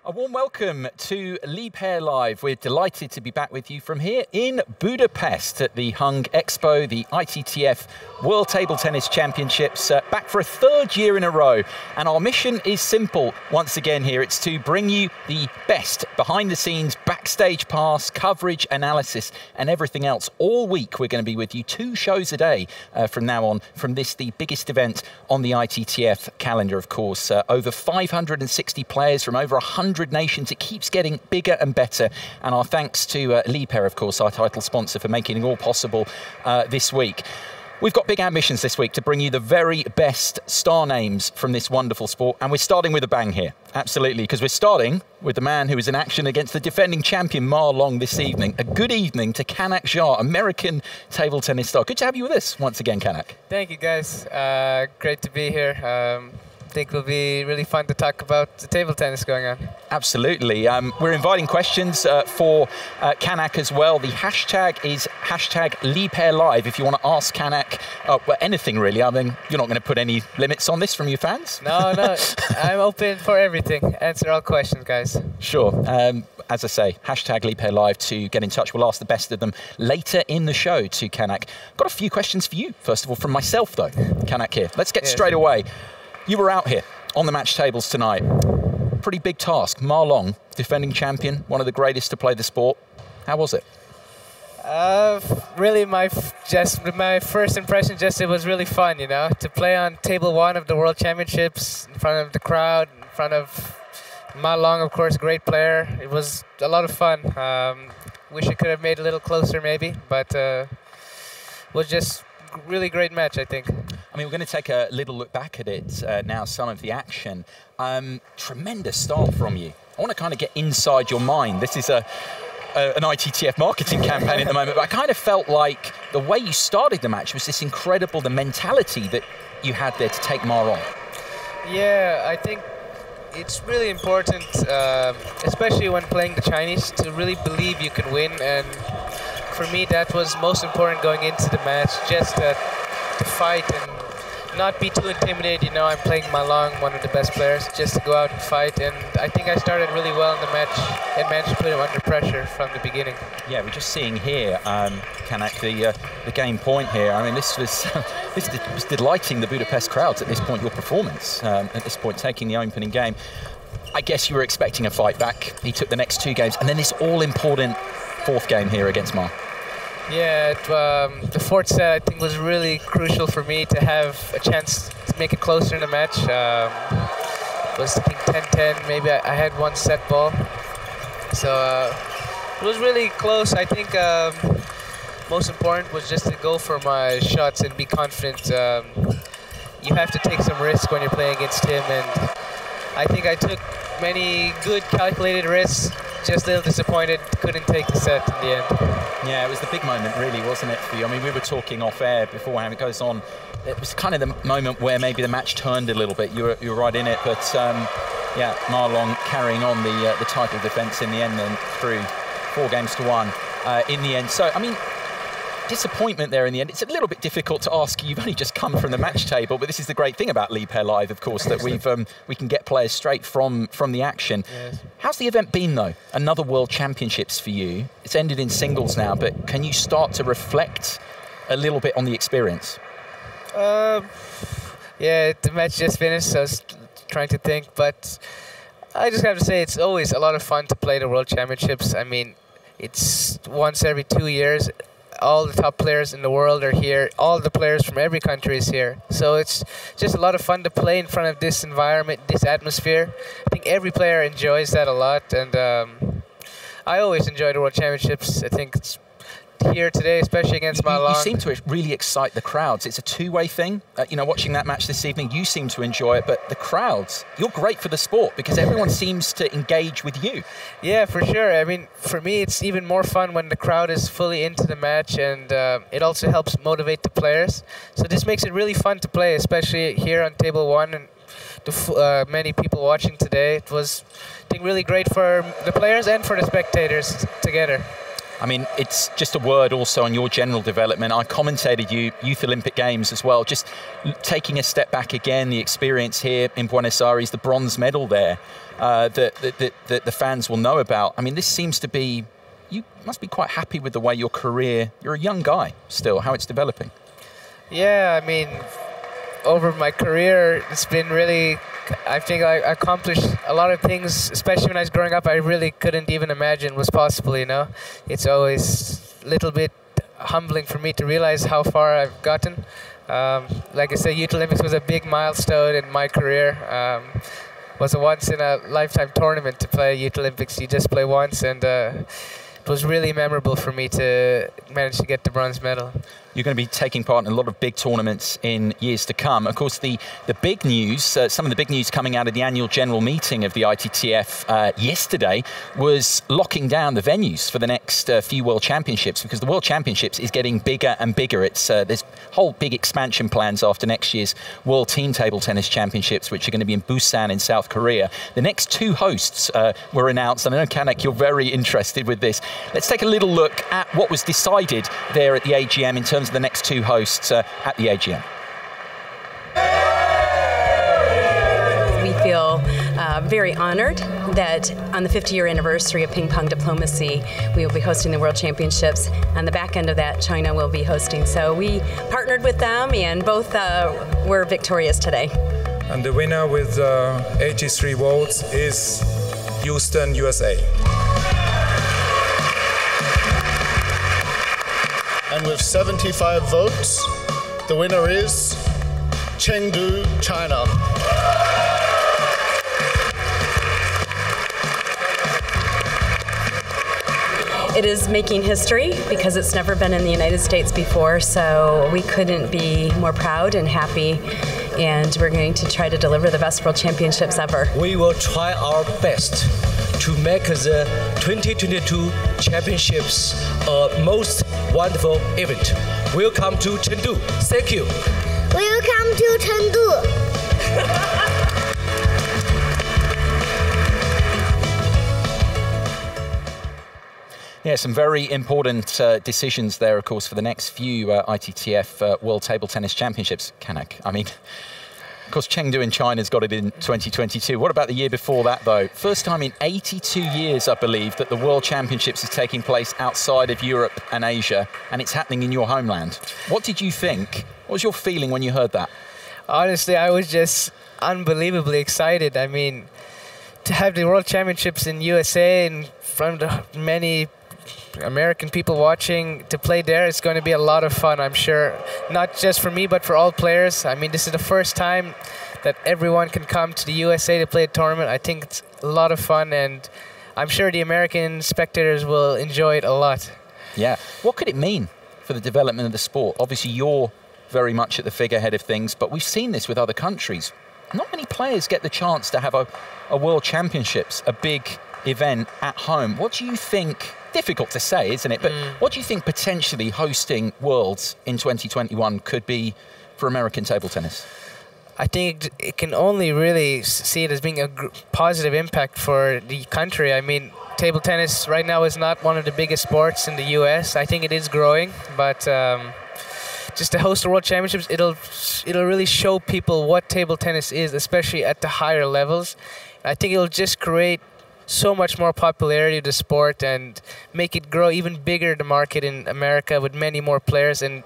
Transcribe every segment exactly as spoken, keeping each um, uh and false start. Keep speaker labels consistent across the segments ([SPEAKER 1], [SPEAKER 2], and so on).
[SPEAKER 1] A warm welcome to Liebherr Live. We're delighted to be back with you from here in Budapest at the Hung Expo, the I T T F World Table Tennis Championships, uh, back for a third year in a row. And our mission is simple once again here. It's to bring you the best behind the scenes, backstage pass, coverage, analysis, and everything else. All week we're going to be with you, two shows a day uh, from now on, from this, the biggest event on the I T T F calendar, of course. Uh, over five hundred sixty players from over one hundred nations. It keeps getting bigger and better. And our thanks to uh, Liebherr, of course, our title sponsor, for making it all possible uh, this week. We've got big ambitions this week to bring you the very best star names from this wonderful sport. And we're starting with a bang here. Absolutely, because we're starting with the man who is in action against the defending champion Ma Long this evening. A good evening to Kanak Jha, American table tennis star. Good to have you with us once again, Kanak.
[SPEAKER 2] Thank you, guys. Uh, great to be here. Um, I think it'll be really fun to talk about the table tennis going on.
[SPEAKER 1] Absolutely. Um, we're inviting questions uh, for uh, Kanak as well. The hashtag is hashtag Liebherr Live. If you want to ask Kanak uh, well, anything really, I mean, you're not going to put any limits on this from your fans?
[SPEAKER 2] No, no. I'm open for everything. Answer all questions, guys.
[SPEAKER 1] Sure. Um, as I say, hashtag Liebherr Live to get in touch. We'll ask the best of them later in the show to Kanak. Got a few questions for you, first of all, from myself, though, Kanak here. Let's get yes. straight away. You were out here on the match tables tonight. Pretty big task. Ma Long, defending champion, one of the greatest to play the sport. How was it?
[SPEAKER 2] Uh, really, my f just my first impression, just it was really fun, you know, to play on table one of the World Championships in front of the crowd, in front of Ma Long, of course, great player. It was a lot of fun. Um, wish it could have made it a little closer, maybe, but uh, was just really great match, I think.
[SPEAKER 1] I mean, we're going to take a little look back at it uh, now, some of the action. Um, tremendous start from you. I want to kind of get inside your mind. This is a, a an I T T F marketing campaign at the moment, but I kind of felt like the way you started the match was this incredible, the mentality that you had there to take Ma on.
[SPEAKER 2] Yeah, I think it's really important, uh, especially when playing the Chinese, to really believe you can win. And for me, that was most important going into the match, just uh, to fight and not be too intimidated. You know, I'm playing Ma Long, one of the best players, just to go out and fight. And I think I started really well in the match and managed to put him under pressure from the beginning. Yeah,
[SPEAKER 1] we're just seeing here, um, Kanak, the uh, the game point here. I mean, this was this was delighting the Budapest crowds at this point. Your performance um, at this point, taking the opening game. I guess you were expecting a fight back. He took the next two games, and then this all-important fourth game here against Ma.
[SPEAKER 2] Yeah, it, um, the fourth set I think was really crucial for me to have a chance to make it closer in the match. Um, it was I think ten ten, maybe I, I had one set ball. So uh, it was really close. I think um, most important was just to go for my shots and be confident. Um, you have to take some risk when you're playing against him, and I think I took many good calculated risks. Just a little disappointed, couldn't take the set in the end.
[SPEAKER 1] Yeah, it was the big moment, really, wasn't it, for you? I mean, we were talking off air beforehand. It goes on. It was kind of the moment where maybe the match turned a little bit. You were, you were right in it, but um, yeah, Ma Long carrying on the uh, the title defence in the end, then through four games to one uh, in the end. So, I mean, disappointment there in the end. It's a little bit difficult to ask. You've only just come from the match table, but this is the great thing about Liebherr Live, of course, that we've um, we can get players straight from from the action. Yes. How's the event been, though? Another World Championships for you. It's ended in singles now, but can you start to reflect a little bit on the experience?
[SPEAKER 2] Uh, yeah, the match just finished, so I was trying to think, but I just have to say it's always a lot of fun to play the World Championships. I mean, it's once every two years. All the top players in the world are here. All the players from every country is here. So it's just a lot of fun to play in front of this environment, this atmosphere. I think every player enjoys that a lot. And um, I always enjoy the World Championships. I think it's here today, especially against Ma Long.
[SPEAKER 1] You seem to really excite the crowds. It's a two-way thing. Uh, you know, watching that match this evening, you seem to enjoy it, but the crowds, you're great for the sport because everyone seems to engage with you.
[SPEAKER 2] Yeah, for sure. I mean, for me, it's even more fun when the crowd is fully into the match, and uh, it also helps motivate the players. So this makes it really fun to play, especially here on table one and the f uh, many people watching today. It was, I think, really great for the players and for the spectators together.
[SPEAKER 1] I mean, it's just a word also on your general development. I commentated you Youth Olympic Games as well. Just taking a step back again, the experience here in Buenos Aires, the bronze medal there uh, that, that, that, that the fans will know about. I mean, this seems to be, you must be quite happy with the way your career, you're a young guy still, how it's developing.
[SPEAKER 2] Yeah, I mean, over my career, it's been really, I think I accomplished a lot of things, especially when I was growing up, I really couldn't even imagine was possible, you know. It's always a little bit humbling for me to realize how far I've gotten. Um, like I said, Youth Olympics was a big milestone in my career. Um, was a once-in-a-lifetime tournament to play Youth Olympics. You just play once, and uh, it was really memorable for me to manage to get the bronze medal.
[SPEAKER 1] You're going to be taking part in a lot of big tournaments in years to come. Of course, the, the big news, uh, some of the big news coming out of the annual general meeting of the I T T F uh, yesterday was locking down the venues for the next uh, few World Championships, because the World Championships is getting bigger and bigger. It's uh, there's whole big expansion plans after next year's World Team Table Tennis Championships, which are going to be in Busan in South Korea. The next two hosts uh, were announced, and I know, Kanak, you're very interested with this. Let's take a little look at what was decided there at the A G M in terms of the next two hosts uh, at the A G M.
[SPEAKER 3] We feel uh, very honored that on the fifty year anniversary of ping pong diplomacy, we will be hosting the World Championships. On the back end of that, China will be hosting. So we partnered with them, and both uh, were victorious today.
[SPEAKER 4] And the winner with uh, eighty-three votes is Houston, U S A.
[SPEAKER 5] And with seventy-five votes, the winner is Chengdu, China.
[SPEAKER 3] It is making history because it's never been in the United States before, so we couldn't be more proud and happy, and we're going to try to deliver the best World Championships ever.
[SPEAKER 6] We will try our best to make the twenty twenty-two Championships a most wonderful event. Welcome to Chengdu. Thank you.
[SPEAKER 7] Welcome to Chengdu.
[SPEAKER 1] Yeah, some very important uh, decisions there, of course, for the next few uh, I T T F uh, World Table Tennis Championships. Kanak, I mean, of course, Chengdu in China's got it in twenty twenty-two. What about the year before that, though? First time in eighty-two years, I believe, that the World Championships is taking place outside of Europe and Asia, and it's happening in your homeland. What did you think? What was your feeling when you heard that?
[SPEAKER 2] Honestly, I was just unbelievably excited. I mean, to have the World Championships in U S A in front of many American people watching, to play there, it's going to be a lot of fun, I'm sure. Not just for me, but for all players. I mean, this is the first time that everyone can come to the U S A to play a tournament. I think it's a lot of fun, and I'm sure the American spectators will enjoy it a lot.
[SPEAKER 1] Yeah. What could it mean for the development of the sport? Obviously, you're very much at the figurehead of things, but we've seen this with other countries. Not many players get the chance to have a, a World Championships, a big event at home. What do you think? Difficult to say, isn't it? But mm. what do you think potentially hosting Worlds in twenty twenty-one could be for American table tennis?
[SPEAKER 2] I think it can only really see it as being a positive impact for the country. I mean, table tennis right now is not one of the biggest sports in the U S. I think it is growing, but um, just to host the World Championships, it'll it'll really show people what table tennis is, especially at the higher levels. I think it'll just create so much more popularity of the sport and make it grow even bigger, the market in America, with many more players. And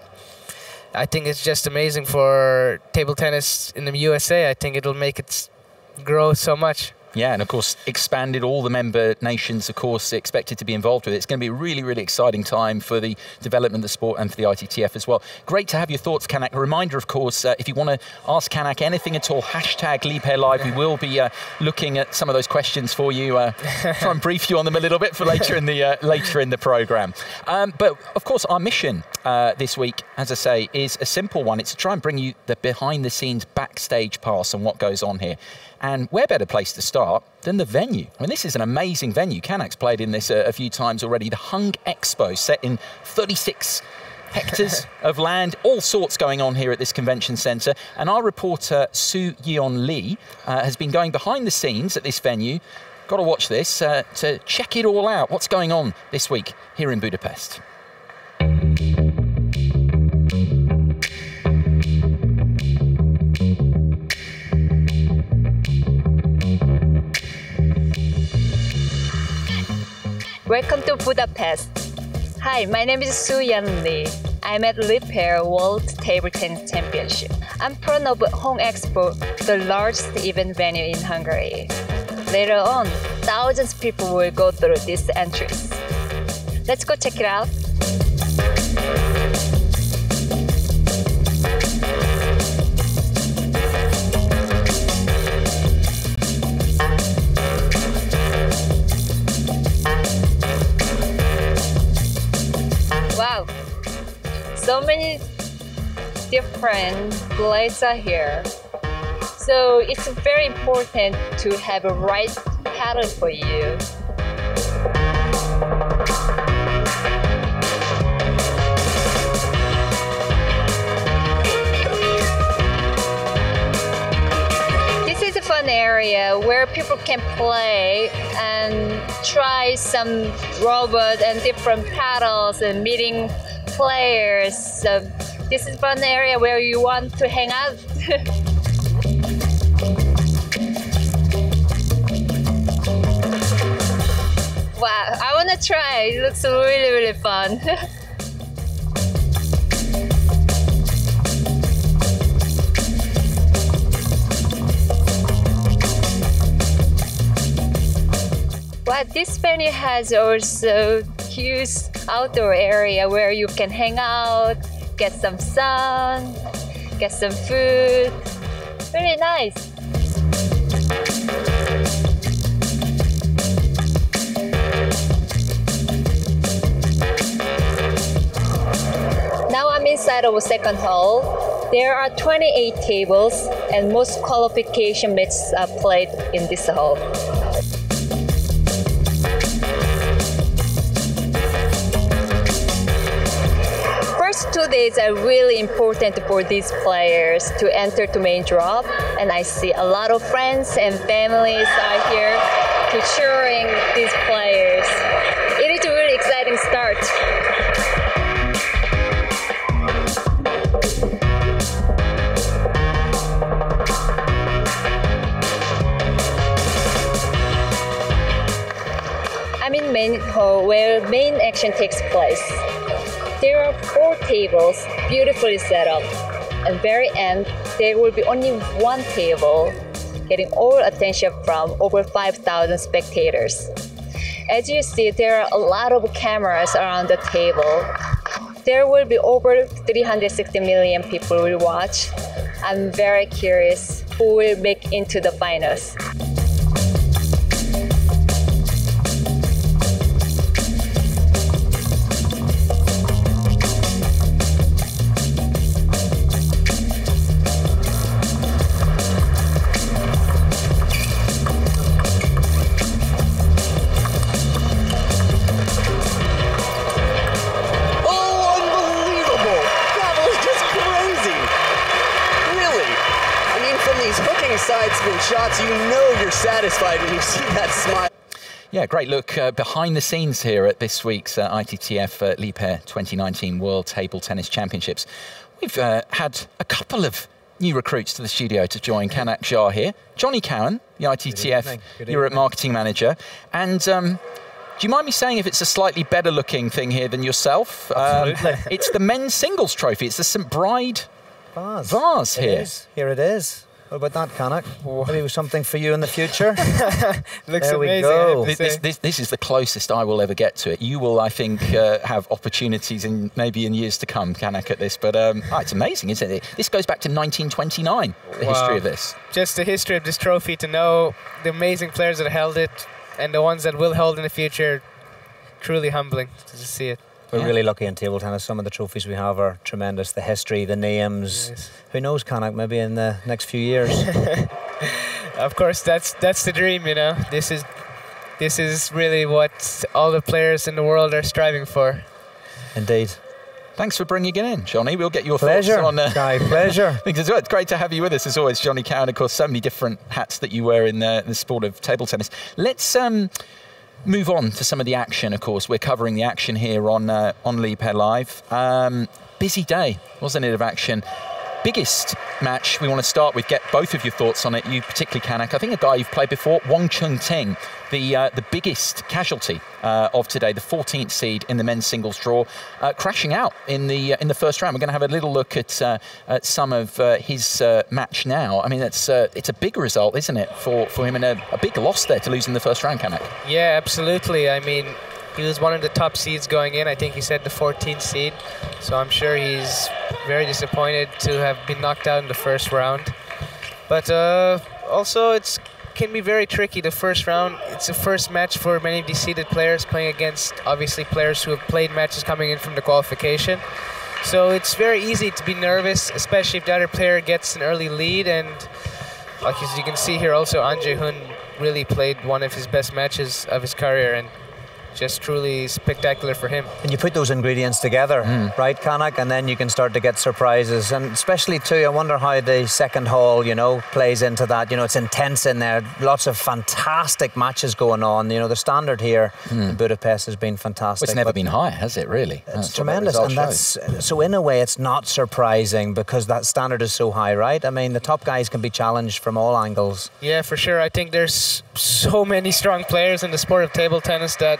[SPEAKER 2] I think it's just amazing for table tennis in the U S A. I think it'll make it grow so much.
[SPEAKER 1] Yeah, and of course, expanded, all the member nations, of course, expected to be involved with it. It's going to be a really, really exciting time for the development of the sport and for the I T T F as well. Great to have your thoughts, Kanak. A reminder, of course, uh, if you want to ask Kanak anything at all, hashtag Liebherr Live. We will be uh, looking at some of those questions for you, uh, try and brief you on them a little bit for later in the uh, later in the programme. Um, but, of course, our mission uh, this week, as I say, is a simple one. It's to try and bring you the behind-the-scenes backstage pass on what goes on here. And where better place to start than the venue? I mean, this is an amazing venue. Kanak's played in this a, a few times already. The Hung Expo, set in thirty-six hectares of land, all sorts going on here at this convention centre. And our reporter, Soo Yeon Lee, uh, has been going behind the scenes at this venue, got to watch this uh, to check it all out. What's going on this week here in Budapest?
[SPEAKER 8] Welcome to Budapest. Hi, my name is Su-Yan Lee. I'm at Liebherr World Table Tennis Championship. I'm proud of Home Expo, the largest event venue in Hungary. Later on, thousands of people will go through this entrance. Let's go check it out. Wow, so many different blades are here. So it's very important to have a right pattern for you. This is a fun area where people can play and try some robot and different paddles and meeting players. So this is a fun area where you want to hang out. Wow, I want to try. It looks really, really fun. But this venue has also huge outdoor area where you can hang out, get some sun, get some food. Really nice. Now I'm inside of a second hall. There are twenty-eight tables and most qualification matches are played in this hall. First two days are really important for these players to enter to main drop, and I see a lot of friends and families are here to cheering these players. It is a really exciting start. I'm in main hall where main action takes place. There are four tables beautifully set up. At the very end, there will be only one table, getting all attention from over five thousand spectators. As you see, there are a lot of cameras around the table. There will be over three hundred sixty million people will watch. I'm very curious who will make into the finals.
[SPEAKER 9] Side-spin shots, you know you're satisfied when you see that smile.
[SPEAKER 1] Yeah, great look uh, behind the scenes here at this week's uh, I T T F uh, Liebherr twenty nineteen World Table Tennis Championships. We've uh, had a couple of new recruits to the studio to join Kanak Jha here. Johnny Cowan, the I T T F Europe Marketing Manager. And um, do you mind me saying if it's a slightly better looking thing here than yourself?
[SPEAKER 10] Absolutely.
[SPEAKER 1] Um, it's the men's singles trophy. It's the Saint Bride
[SPEAKER 10] vase,
[SPEAKER 1] vase
[SPEAKER 10] it
[SPEAKER 1] here.
[SPEAKER 10] Is. Here it is. What about that, Kanak? Maybe it was something for you in the future.
[SPEAKER 2] Looks
[SPEAKER 10] there
[SPEAKER 2] amazing.
[SPEAKER 10] We go.
[SPEAKER 1] This, this, this, this is the closest I will ever get to it. You will, I think, uh, have opportunities in maybe in years to come, Kanak, at this. But um, oh, it's amazing, isn't it? This goes back to nineteen twenty-nine, the
[SPEAKER 2] wow.
[SPEAKER 1] history of this.
[SPEAKER 2] Just the history of this trophy, to know the amazing players that held it and the ones that will hold in the future, truly humbling to just see it.
[SPEAKER 10] We're
[SPEAKER 2] yeah.
[SPEAKER 10] really lucky in table tennis. Some of the trophies we have are tremendous. The history, the names.
[SPEAKER 2] Yes.
[SPEAKER 10] Who knows, Kanak, maybe in the next few years.
[SPEAKER 2] Of course, that's that's the dream, you know. This is this is really what all the players in the world are striving for.
[SPEAKER 10] Indeed.
[SPEAKER 1] Thanks for bringing it in, Johnny. We'll get your
[SPEAKER 10] pleasure.
[SPEAKER 1] thoughts on uh,
[SPEAKER 10] Guy, pleasure.
[SPEAKER 1] things as well. It's great to have you with us as always, Johnny Cowan. Of course, so many different hats that you wear in the, the sport of table tennis. Let's um, move on to some of the action. Of course, we're covering the action here on uh, on Liebherr Live. Um, busy day, wasn't it, of action? Biggest match we want to start with, get both of your thoughts on it, you particularly, Kanak. I think a guy you've played before, Wang Chungting, the uh, the biggest casualty uh, of today, the fourteenth seed in the men's singles draw, uh, crashing out in the uh, in the first round. We're going to have a little look at, uh, at some of uh, his uh, match now. I mean, it's uh, it's a big result, isn't it, for, for him, and a, a big loss there to lose in the first round, Kanak.
[SPEAKER 2] Yeah, absolutely. I mean, he was one of the top seeds going in. I think he said the fourteenth seed. So I'm sure he's very disappointed to have been knocked out in the first round. But uh, also, it's can be very tricky. The first round, it's the first match for many of these seeded players playing against, obviously, players who have played matches coming in from the qualification. So it's very easy to be nervous, especially if the other player gets an early lead. And like as you can see here, also, An Jae-hoon really played one of his best matches of his career. And just truly spectacular for him.
[SPEAKER 10] And you put those ingredients together,
[SPEAKER 1] mm.
[SPEAKER 10] right, Kanak, and then you can start to get surprises. And especially too, I wonder how the second hall, you know, plays into that. You know, it's intense in there. Lots of fantastic matches going on. You know, the standard here mm. in Budapest has been fantastic.
[SPEAKER 1] Well, it's never been higher, has it, really?
[SPEAKER 10] It's that's tremendous. That and that's shows. So in a way, it's not surprising because that standard is so high, right? I mean, the top guys can be challenged from all angles.
[SPEAKER 2] Yeah, for sure. I think there's so many strong players in the sport of table tennis that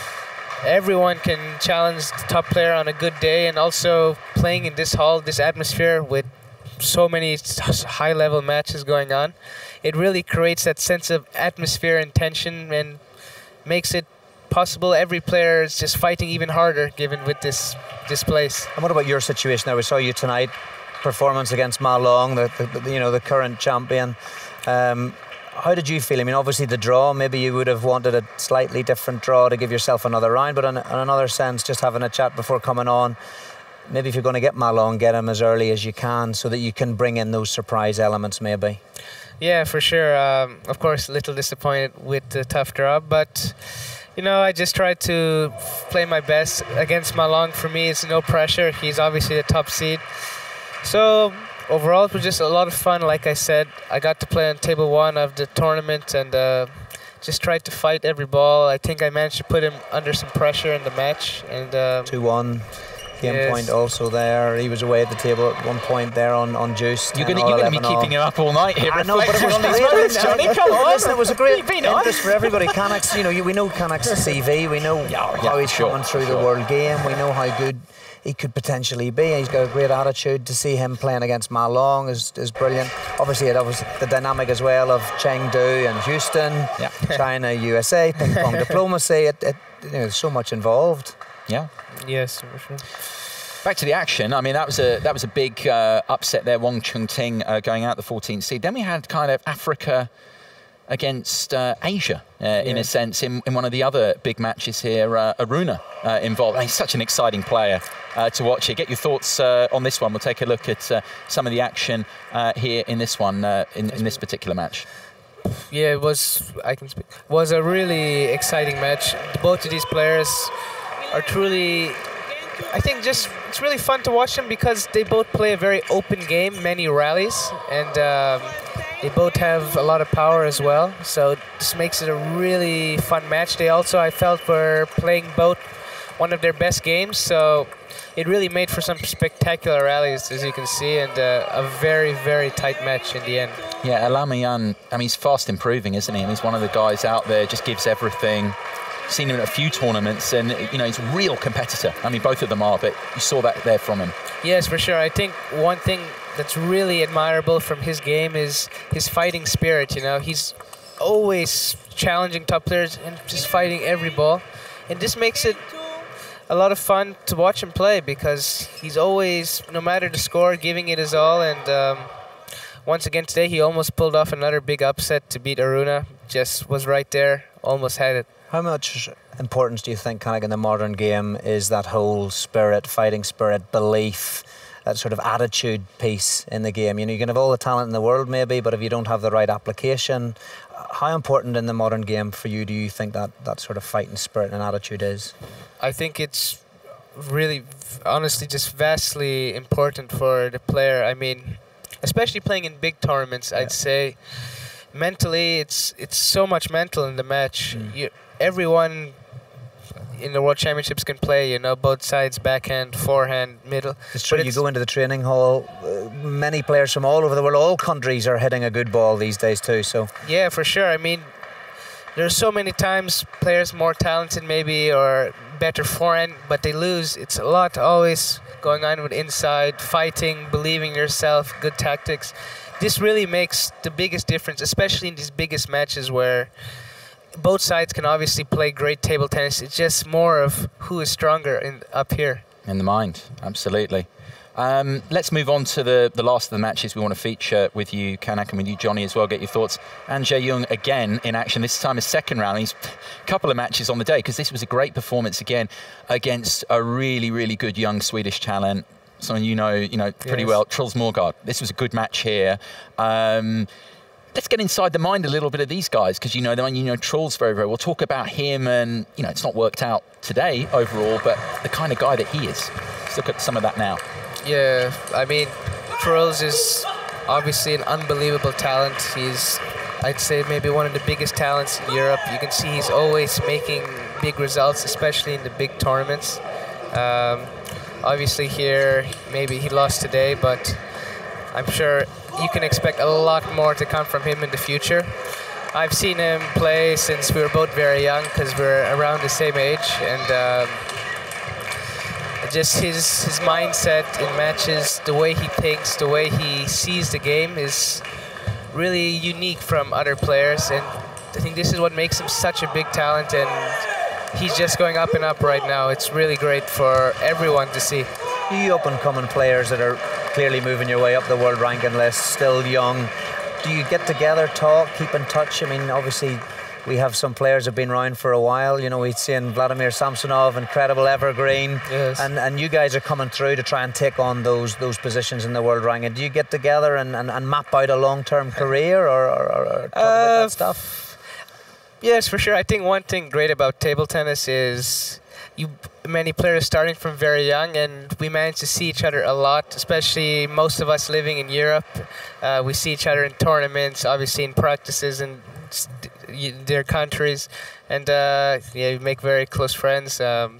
[SPEAKER 2] everyone can challenge the top player on a good day, and also playing in this hall, this atmosphere with so many high-level matches going on, it really creates that sense of atmosphere and tension and makes it possible. Every player is just fighting even harder given with this this place.
[SPEAKER 10] And what about your situation there? We saw you tonight, performance against Ma Long, the, the you know the current champion. Um, How did you feel? I mean, obviously the draw, maybe you would have wanted a slightly different draw to give yourself another round, but in, in another sense, just having a chat before coming on, maybe if you're going to get Ma Long, get him as early as you can so that you can bring in those surprise elements maybe.
[SPEAKER 2] Yeah, for sure. Um, of course, a little disappointed with the tough draw, but you know, I just tried to play my best against Ma Long. For me, it's no pressure. He's obviously the top seed. So overall, it was just a lot of fun. Like I said, I got to play on table one of the tournament and uh, just tried to fight every ball. I think I managed to put him under some pressure in the match. And um,
[SPEAKER 10] two one. Game yes. point also there. He was away at the table at one point there on, on juice.
[SPEAKER 1] You're going to be keeping him up all night here.
[SPEAKER 10] I know, but it was
[SPEAKER 1] on these moments, Johnny. Come on.
[SPEAKER 10] Listen, it was a great interest for everybody. Kanak's, you know, we know Kanak's C V. We know
[SPEAKER 1] yeah,
[SPEAKER 10] how
[SPEAKER 1] yeah,
[SPEAKER 10] he's
[SPEAKER 1] sure,
[SPEAKER 10] coming through
[SPEAKER 1] sure.
[SPEAKER 10] the world game. We know how good he could potentially be. He's got a great attitude. To see him playing against Ma Long is, is brilliant. Obviously, it was the dynamic as well of Chengdu and Houston,
[SPEAKER 1] yeah.
[SPEAKER 10] China, U S A, ping pong diplomacy. It, it, you know, there's so much involved.
[SPEAKER 1] Yeah.
[SPEAKER 2] Yes, for sure.
[SPEAKER 1] Back to the action. I mean, that was a that was a big uh, upset there. Wang Chungting uh, going out the fourteenth seed. Then we had kind of Africa against uh, Asia, uh, yeah. in a sense, in, in one of the other big matches here. Uh, Aruna uh, involved. And he's such an exciting player uh, to watch here. Get your thoughts uh, on this one. We'll take a look at uh, some of the action uh, here in this one, uh, in, in this particular match.
[SPEAKER 2] Yeah, it was. I can speak. Was a really exciting match. Both of these players are truly. I think just it's really fun to watch them because they both play a very open game, many rallies, and um, they both have a lot of power as well. So this makes it a really fun match. They also, I felt, were playing both one of their best games. So it really made for some spectacular rallies, as you can see, and uh, a very, very tight match in the end.
[SPEAKER 1] Yeah, Alamian, I mean, he's fast improving, isn't he? And he's one of the guys out there, just gives everything. Seen him in a few tournaments, and you know he's a real competitor. I mean, both of them are, but you saw that there from him.
[SPEAKER 2] Yes, for sure. I think one thing that's really admirable from his game is his fighting spirit. You know, he's always challenging top players and just fighting every ball, and this makes it a lot of fun to watch him play because he's always, no matter the score, giving it his all. And um, once again today, he almost pulled off another big upset to beat Aruna. Just was right there, almost had it.
[SPEAKER 10] How much importance do you think, kind of in the modern game, is that whole spirit, fighting spirit, belief, that sort of attitude piece in the game? You know, you can have all the talent in the world maybe, but if you don't have the right application, how important in the modern game for you do you think that, that sort of fighting spirit and attitude is?
[SPEAKER 2] I think it's really, honestly, just vastly important for the player. I mean, especially playing in big tournaments, yeah. I'd say mentally, it's it's so much mental in the match. Mm. You, everyone in the World Championships can play, you know, both sides, backhand, forehand, middle.
[SPEAKER 10] It's true, you go into the training hall, uh, many players from all over the world, all countries are hitting a good ball these days too, so.
[SPEAKER 2] Yeah, for sure. I mean, there's so many times players more talented maybe or better forehand, but they lose. It's a lot always going on with inside, fighting, believing in yourself, good tactics. This really makes the biggest difference, especially in these biggest matches where both sides can obviously play great table tennis. It's just more of who is stronger in, up here.
[SPEAKER 1] In the mind, absolutely. Um, let's move on to the, the last of the matches we want to feature with you, Kanak, and with you, Johnny, as well. Get your thoughts. An Jae-young again in action, this time a second round. He's a couple of matches on the day because this was a great performance again against a really, really good young Swedish talent. Someone you know, you know pretty yes. well, Truls Morgard. This was a good match here. Um, Let's get inside the mind a little bit of these guys, because you know them, you know Truls very, very well. We'll talk about him, and you know it's not worked out today overall, but the kind of guy that he is. Let's look at some of that now.
[SPEAKER 2] Yeah, I mean, Truls is obviously an unbelievable talent. He's, I'd say, maybe one of the biggest talents in Europe. You can see he's always making big results, especially in the big tournaments. Um, obviously here, maybe he lost today, but I'm sure you can expect a lot more to come from him in the future. I've seen him play since we were both very young because we're around the same age, and um, just his, his mindset in matches, the way he thinks, the way he sees the game is really unique from other players, and I think this is what makes him such a big talent, and he's just going up and up right now. It's really great for everyone to see.
[SPEAKER 10] You up-and-coming players that are clearly moving your way up the world ranking list, still young. Do you get together, talk, keep in touch? I mean, obviously, we have some players have been around for a while. You know, we've seen Vladimir Samsonov, incredible evergreen.
[SPEAKER 2] Yes.
[SPEAKER 10] And and you guys are coming through to try and take on those those positions in the world ranking. Do you get together and, and, and map out a long-term career or, or, or talk uh, about that stuff?
[SPEAKER 2] Yes, for sure. I think one thing great about table tennis is you many players starting from very young, and we manage to see each other a lot, especially most of us living in Europe. Uh, we see each other in tournaments, obviously in practices in their countries, and uh, yeah, we make very close friends. Um,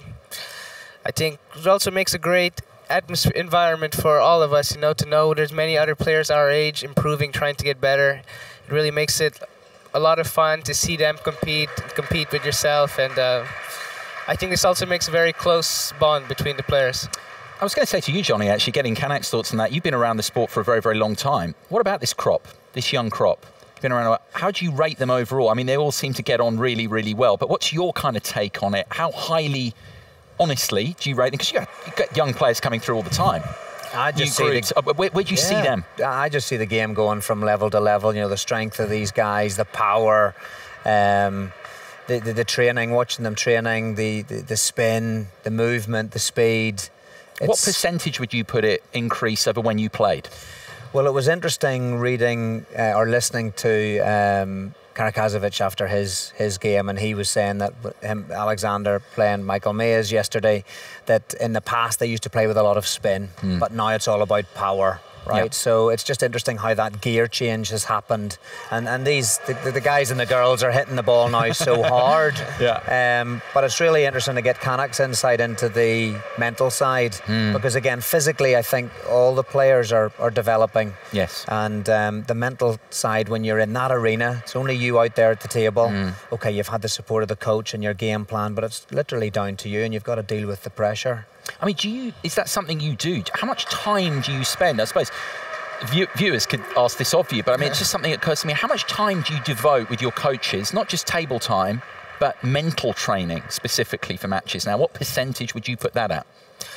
[SPEAKER 2] I think it also makes a great atmosphere environment for all of us, you know, to know there's many other players our age improving, trying to get better. It really makes it a lot of fun to see them compete, compete with yourself, and uh, I think this also makes a very close bond between the players.
[SPEAKER 1] I was going to say to you, Johnny, actually, getting Kanak's thoughts on that. You've been around the sport for a very, very long time. What about this crop, this young crop? You've been around. How do you rate them overall? I mean, they all seem to get on really, really well. But what's your kind of take on it? How highly, honestly, do you rate them? Because you get young players coming through all the time.
[SPEAKER 10] I just
[SPEAKER 1] New
[SPEAKER 10] see
[SPEAKER 1] groups. The, where, where do you yeah, see them?
[SPEAKER 10] I just see the game going from level to level. You know, the strength of these guys, the power. Um, The, the, the training, watching them training, the, the, the spin, the movement, the speed. It's
[SPEAKER 1] what percentage would you put it increase over when you played?
[SPEAKER 10] Well, it was interesting reading uh, or listening to um, Karakazovic after his, his game, and he was saying that him, Alexander playing Michael Mays yesterday, that in the past they used to play with a lot of spin, mm. but now it's all about power. Right, yep. So it's just interesting how that gear change has happened, and and these the, the guys and the girls are hitting the ball now so hard.
[SPEAKER 1] Yeah.
[SPEAKER 10] Um, but it's really interesting to get Kanak's insight into the mental side, mm. because again, physically, I think all the players are are developing.
[SPEAKER 1] Yes.
[SPEAKER 10] And um, the mental side, when you're in that arena, it's only you out there at the table. Mm. Okay, you've had the support of the coach and your game plan, but it's literally down to you, and you've got to deal with the pressure.
[SPEAKER 1] I mean, do you, is that something you do? How much time do you spend? I suppose view, viewers could ask this of you, but I mean, it's just something that occurs to me. How much time do you devote with your coaches, not just table time, but mental training specifically for matches? Now, what percentage would you put that at?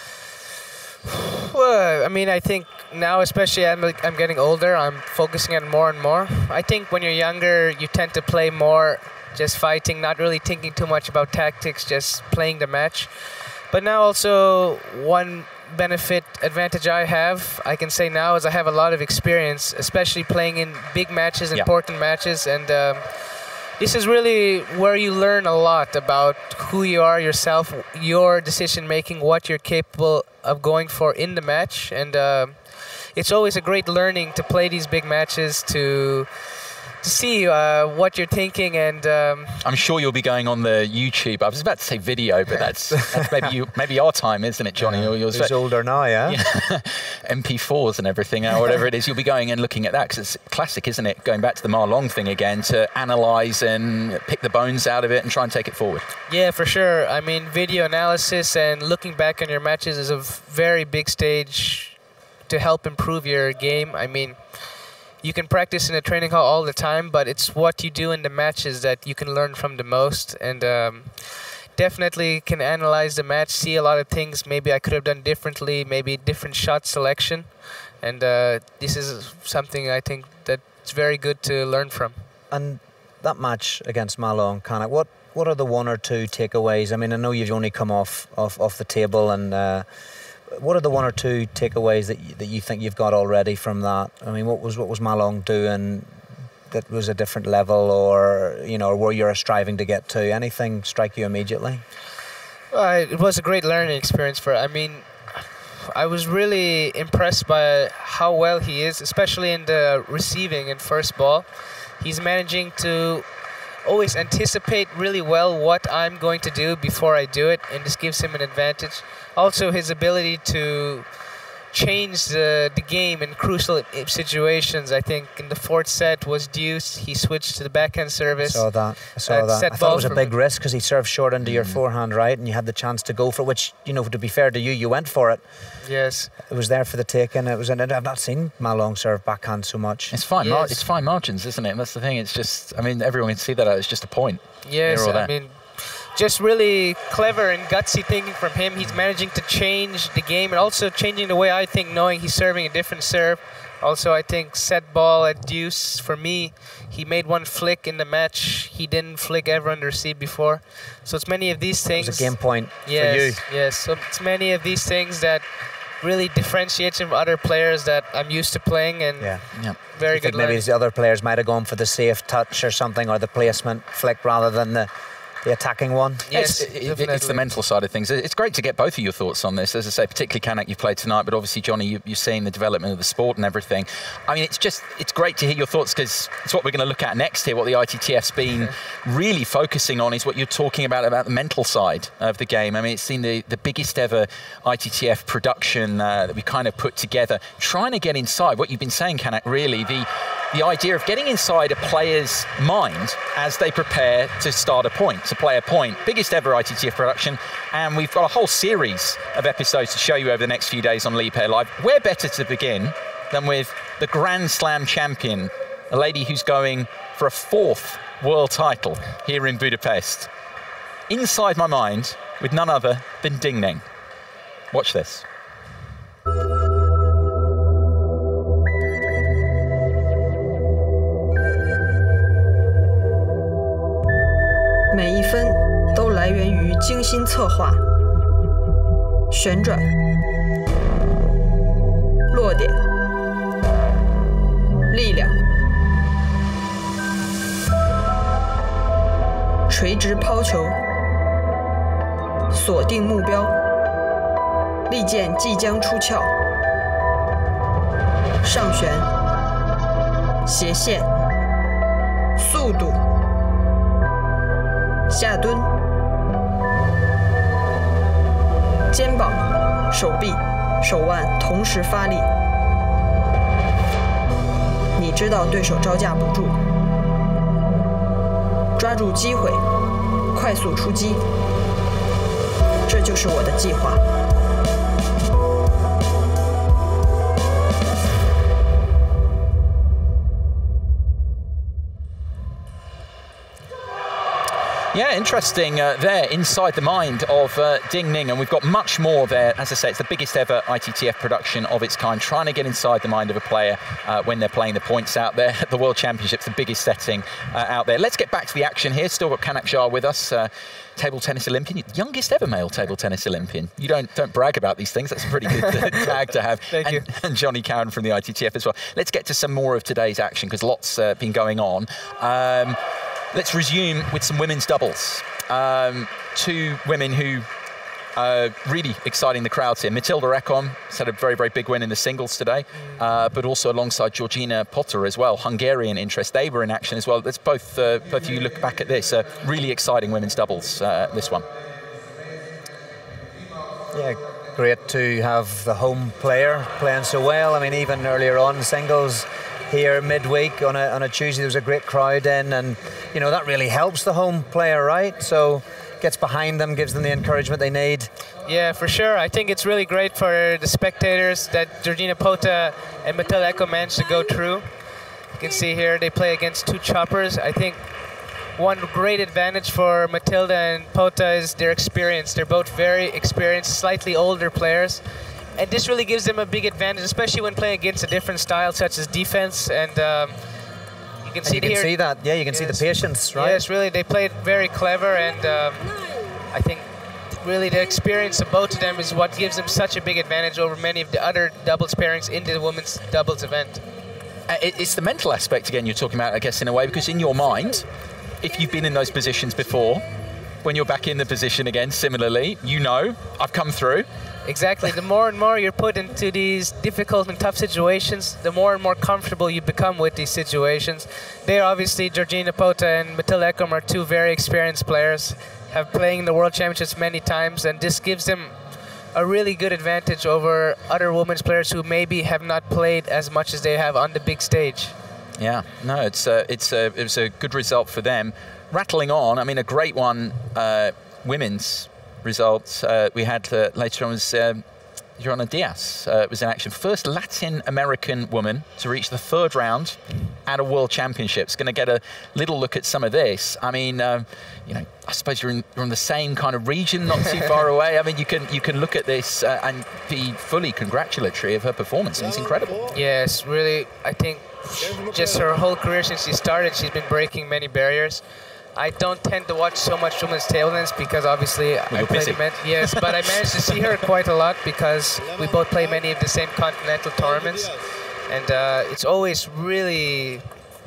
[SPEAKER 2] Well, I mean, I think now, especially I'm, I'm getting older, I'm focusing on more and more. I think when you're younger, you tend to play more just fighting, not really thinking too much about tactics, just playing the match. But now also one benefit, advantage I have, I can say now, is I have a lot of experience, especially playing in big matches, important yeah. matches. And um, this is really where you learn a lot about who you are yourself, your decision making, what you're capable of going for in the match, and uh, it's always a great learning to play these big matches, to to see uh, what you're thinking. And um,
[SPEAKER 1] I'm sure you'll be going on the YouTube. I was about to say video, but that's, that's maybe you, maybe our time, isn't it, Johnny?
[SPEAKER 10] Yeah.
[SPEAKER 1] You're,
[SPEAKER 10] He's older now, yeah.
[SPEAKER 1] yeah. M P fours and everything, or whatever it is. You'll be going and looking at that, because it's classic, isn't it? Going back to the Ma Long thing again, to analyse and pick the bones out of it and try and take it forward.
[SPEAKER 2] Yeah, for sure. I mean, video analysis and looking back on your matches is a very big stage to help improve your game. I mean, you can practice in a training hall all the time, but it's what you do in the matches that you can learn from the most. And um, definitely can analyze the match, see a lot of things maybe I could have done differently, maybe different shot selection. And uh, this is something I think that's very good to learn from.
[SPEAKER 10] And that match against Ma Long, Kanak, what, what are the one or two takeaways? I mean, I know you've only come off, off, off the table, and uh, what are the one or two takeaways that you, that you think you've got already from that? I mean, what was what was Ma Long doing that was a different level, or you know, or where you're striving to get to? Anything strike you immediately?
[SPEAKER 2] Well, it was a great learning experience for. I mean, I was really impressed by how well he is, especially in the receiving and first ball. He's managing to always anticipate really well what I'm going to do before I do it, and this gives him an advantage. Also, his ability to change the, the game in crucial situations. I think in the fourth set was deuce. He switched to the backhand service.
[SPEAKER 10] I saw that. I saw that. I thought it was a big risk because he served short into mm. your forehand, right? And you had the chance to go for it, which, you know, to be fair to you, you went for it.
[SPEAKER 2] Yes.
[SPEAKER 10] It was there for the taking. It was. I've not seen Ma Long serve backhand so much.
[SPEAKER 1] It's fine.
[SPEAKER 2] Yes.
[SPEAKER 1] Mar it's fine margins, isn't it? And that's the thing. It's just, I mean, everyone can see that it's just a point.
[SPEAKER 2] Yes, I mean, just really clever and gutsy thinking from him. He's managing to change the game and also changing the way I think, knowing he's serving a different serve. Also, I think set ball at deuce, for me, he made one flick in the match. He didn't flick ever under receive before. So it's many of these things.
[SPEAKER 10] It was a game point
[SPEAKER 2] yes,
[SPEAKER 10] for you.
[SPEAKER 2] Yes, so it's many of these things that really differentiates him from other players that I'm used to playing, and
[SPEAKER 10] yeah, yeah.
[SPEAKER 2] very good.
[SPEAKER 10] Maybe the other players might have gone for the safe touch or something, or the placement flick rather than the the attacking one.
[SPEAKER 2] Yes,
[SPEAKER 1] it's, it, it's the mental side of things. It's great to get both of your thoughts on this. As I say, particularly Kanak, you've played tonight, but obviously, Johnny, you, you've seen the development of the sport and everything. I mean, it's just, it's great to hear your thoughts, because it's what we're going to look at next here. What the I T T F's been really focusing on is what you're talking about, about the mental side of the game. I mean, it's seen the, the biggest ever I T T F production uh, that we kind of put together, trying to get inside what you've been saying, Kanak, really, the the idea of getting inside a player's mind as they prepare to start a point, to play a point. Biggest ever I T T F production, and we've got a whole series of episodes to show you over the next few days on Liebherr Live. Where better to begin than with the Grand Slam champion, a lady who's going for a fourth world title here in Budapest. Inside my mind with none other than Ding Ning. Watch this.
[SPEAKER 11] 每一分都来源于精心策划、旋转、落点、力量、垂直抛球、锁定目标、利剑即将出鞘、上旋、斜线、速度、下蹲、肩膀、手臂、手腕同时发力。你知道对手招架不住，抓住机会，快速出击。这就是我的计划。
[SPEAKER 1] Yeah, interesting uh, there, inside the mind of uh, Ding Ning, and we've got much more there. As I say, it's the biggest ever I T T F production of its kind, trying to get inside the mind of a player uh, when they're playing the points out there at the World Championships, the biggest setting uh, out there. Let's get back to the action here. Still got Kanak Jha with us, uh, table tennis Olympian, youngest ever male table tennis Olympian. You don't don't brag about these things. That's a pretty good uh, tag to have.
[SPEAKER 2] Thank
[SPEAKER 1] and,
[SPEAKER 2] you.
[SPEAKER 1] And Johnny Cowan from the I T T F as well. Let's get to some more of today's action, because lots uh, been going on. Um, let's resume with some women's doubles. Um, two women who are really exciting the crowds here. Matilda Ekholm has had a very, very big win in the singles today, uh, but also alongside Georgina Potter as well, Hungarian interest. They were in action as well. Let's both, uh, both of you look back at this. Uh, really exciting women's doubles, uh, this one.
[SPEAKER 10] Yeah, great to have the home player playing so well. I mean, even earlier on singles here midweek on a, on a Tuesday, there was a great crowd in, and you know that really helps the home player, right? So gets behind them, gives them the encouragement they need.
[SPEAKER 2] Yeah, for sure. I think it's really great for the spectators that Georgina Pota and Matilda Ekholm managed to go through. You can see here they play against two choppers. I think one great advantage for Matilda and Pota is their experience. They're both very experienced, slightly older players. And this really gives them a big advantage, especially when playing against a different style, such as defense. And um, you can
[SPEAKER 10] and
[SPEAKER 2] see
[SPEAKER 10] you can
[SPEAKER 2] here.
[SPEAKER 10] see that, yeah, you can yes. see the patience, right?
[SPEAKER 2] Yes, really, they played very clever, and um, I think really the experience of both of them is what gives them such a big advantage over many of the other doubles pairings in the women's doubles event.
[SPEAKER 1] Uh, it, it's the mental aspect again you're talking about, I guess, in a way, because in your mind, if you've been in those positions before, when you're back in the position again, similarly, you know, I've come through.
[SPEAKER 2] Exactly. The more and more you're put into these difficult and tough situations, the more and more comfortable you become with these situations. They obviously, Georgina Pota and Matilda Ekholm are two very experienced players, have played in the World Championships many times, and this gives them a really good advantage over other women's players who maybe have not played as much as they have on the big stage.
[SPEAKER 1] Yeah, no, it's a, it's a, it was a good result for them. Rattling on, I mean, a great one, uh, women's results uh, we had uh, later on was um, Joana Diaz uh, was in action. First Latin American woman to reach the third round at a World Championships. Going to get a little look at some of this. I mean, um, you know, I suppose you're in, you're in the same kind of region, not too far away. I mean, you can you can look at this uh, and be fully congratulatory of her performance. And it's incredible.
[SPEAKER 2] Yes, really. I think just her whole career since she started, she's been breaking many barriers. I don't tend to watch so much women's table tennis because obviously well, I play men, yes, but I managed to see her quite a lot because we both play many of the same continental tournaments, and uh, it's always really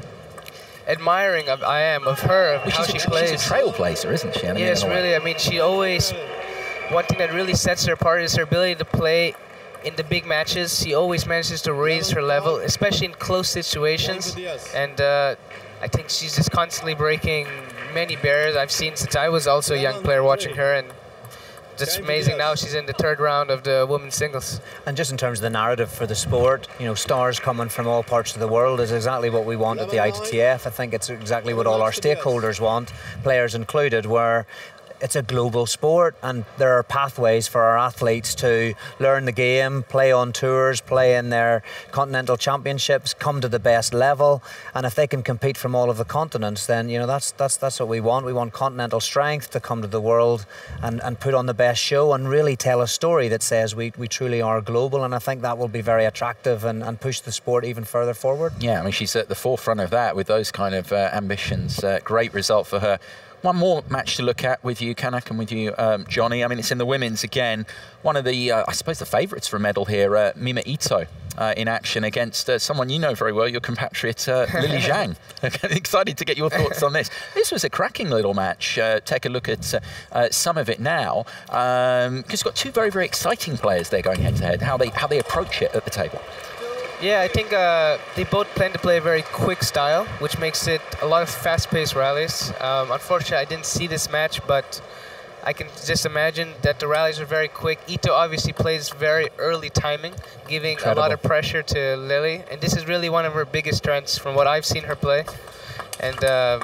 [SPEAKER 2] admiring of I am of her of
[SPEAKER 1] well,
[SPEAKER 2] how
[SPEAKER 1] she
[SPEAKER 2] a,
[SPEAKER 1] plays. She's a trailblazer, isn't she? I mean,
[SPEAKER 2] yes, really. I mean, she always one thing that really sets her apart is her ability to play in the big matches. She always manages to raise her level, especially in close situations, and uh, I think she's just constantly breaking many barriers I've seen since I was also a young player watching her, and just amazing now she's in the third round of the women's singles.
[SPEAKER 10] And just in terms of the narrative for the sport, you know, stars coming from all parts of the world is exactly what we want at the I T T F. I think it's exactly what all our stakeholders want, players included, where it's a global sport and there are pathways for our athletes to learn the game, play on tours, play in their continental championships, come to the best level, and if they can compete from all of the continents, then you know that's that's that's what we want. We want continental strength to come to the world and, and put on the best show and really tell a story that says we, we truly are global, and I think that will be very attractive and, and push the sport even further forward.
[SPEAKER 1] Yeah, I mean she's at the forefront of that with those kind of uh, ambitions. Uh, great result for her. One more match to look at with you, Kanak, and with you, um, Johnny. I mean, it's in the women's again. One of the, uh, I suppose, the favourites for a medal here, uh, Mima Ito, uh, in action against uh, someone you know very well, your compatriot, uh, Lily Zhang. Excited to get your thoughts on this. This was a cracking little match. Uh, take a look at uh, uh, some of it now. Um, because you've got two very, very exciting players there going head-to-head, how they, how they approach it at the table.
[SPEAKER 2] Yeah, I think uh, they both plan to play a very quick style, which makes it a lot of fast-paced rallies. Um, unfortunately, I didn't see this match, but I can just imagine that the rallies are very quick. Ito obviously plays very early timing, giving Incredible. a lot of pressure to Lily, and this is really one of her biggest strengths from what I've seen her play. And uh,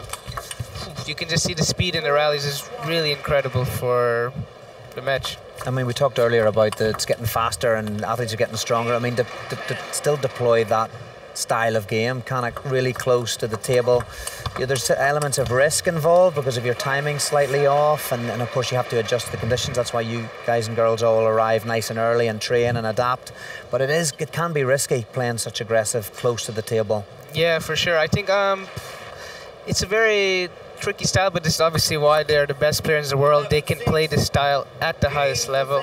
[SPEAKER 2] you can just see the speed in the rallies is really incredible for the match.
[SPEAKER 10] I mean, we talked earlier about the, it's getting faster and athletes are getting stronger. I mean, to, to, to still deploy that style of game, kind of really close to the table. Yeah, there's elements of risk involved because of your timing slightly off, and, and of course you have to adjust the conditions. That's why you guys and girls all arrive nice and early and train and adapt. But it is, it can be risky playing such aggressive close to the table.
[SPEAKER 2] Yeah, for sure. I think um, it's a very tricky style, but this is obviously why they're the best players in the world. They can play this style at the highest level.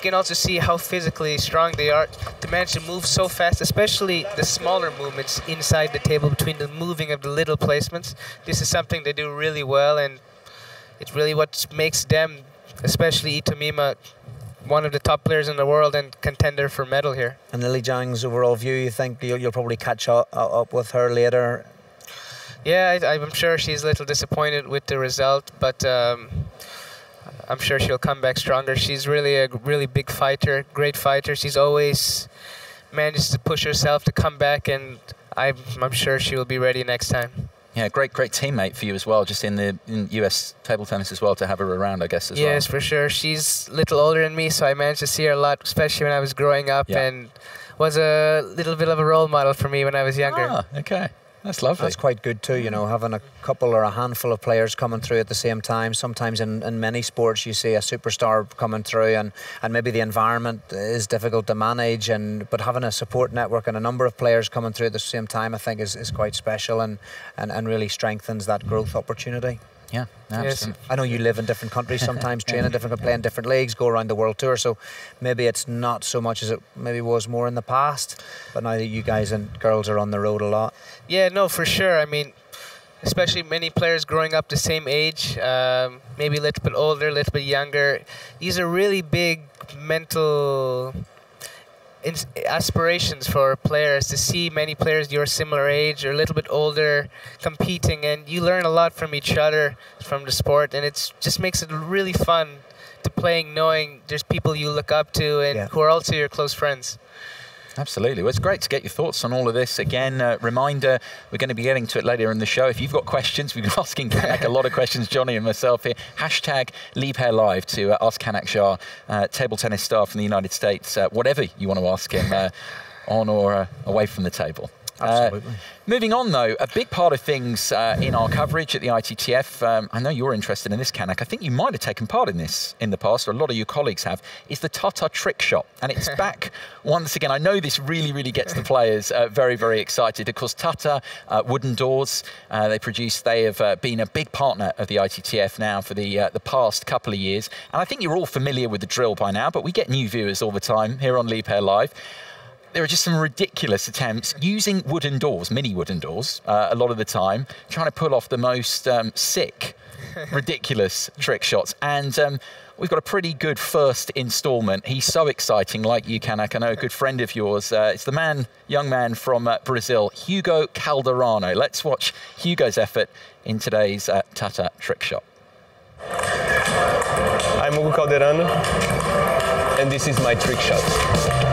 [SPEAKER 2] can also see how physically strong they are to manage to move so fast, especially the smaller movements inside the table between the moving of the little placements. This is something they do really well, and it's really what makes them, especially Itomima, one of the top players in the world and contender for medal here.
[SPEAKER 10] And Lily Zhang's overall view, you think you'll, you'll probably catch up, up with her later?
[SPEAKER 2] Yeah, I, I'm sure she's a little disappointed with the result, but um, I'm sure she'll come back stronger. She's really a really big fighter, great fighter. She's always managed to push herself to come back, and I'm, I'm sure she will be ready next time.
[SPEAKER 1] Yeah, great, great teammate for you as well, just in the in U S table tennis as well, to have her around, I guess, as
[SPEAKER 2] yes,
[SPEAKER 1] well.
[SPEAKER 2] Yes, for sure. She's a little older than me, so I managed to see her a lot, especially when I was growing up,
[SPEAKER 1] yeah.
[SPEAKER 2] and was a little bit of a role model for me when I was younger.
[SPEAKER 1] Ah, okay. That's lovely.
[SPEAKER 10] That's quite good too, you know, having a couple or a handful of players coming through at the same time. Sometimes in, in many sports you see a superstar coming through, and, and maybe the environment is difficult to manage, and but having a support network and a number of players coming through at the same time, I think is, is quite special, and, and, and really strengthens that growth opportunity.
[SPEAKER 1] Yeah, absolutely.
[SPEAKER 10] Yes. I know you live in different countries sometimes, train in different, play in different leagues, go around the world tour, so maybe it's not so much as it maybe was more in the past, but now that you guys and girls are on the road a lot.
[SPEAKER 2] Yeah, no, for sure. I mean, especially many players growing up the same age, um, maybe a little bit older, a little bit younger. These are really big mental aspirations for players, to see many players your similar age or a little bit older competing, and you learn a lot from each other, from the sport, and it just makes it really fun to playing, knowing there's people you look up to and yeah. who are also your close friends.
[SPEAKER 1] Absolutely. Well, it's great to get your thoughts on all of this. Again, uh, reminder, we're going to be getting to it later in the show. If you've got questions, we've been asking Kanak a lot of questions, Johnny and myself here. Hashtag Liebherr Live to uh, ask Kanak Jha, uh, table tennis star from the United States, uh, whatever you want to ask him, uh, on or uh, away from the table.
[SPEAKER 10] Absolutely.
[SPEAKER 1] Uh, moving on, though, a big part of things uh, in our coverage at the I T T F, um, I know you're interested in this, Kanak. I think you might have taken part in this in the past, or a lot of your colleagues have, is the Tata trick shot. And it's back once again. I know this really, really gets the players uh, very, very excited. Of course, Tata, uh, Wooden Doors, uh, they produce, they have uh, been a big partner of the I T T F now for the, uh, the past couple of years. And I think you're all familiar with the drill by now, but we get new viewers all the time here on Liebherr Live. There are just some ridiculous attempts using wooden doors, mini wooden doors, uh, a lot of the time, trying to pull off the most um, sick, ridiculous trick shots. And um, we've got a pretty good first installment. He's so exciting, like you, Kanak. I know a good friend of yours. Uh, it's the man, young man from uh, Brazil, Hugo Calderano. Let's watch Hugo's effort in today's uh, Tata trick shot.
[SPEAKER 12] I'm Hugo Calderano, and this is my trick shot.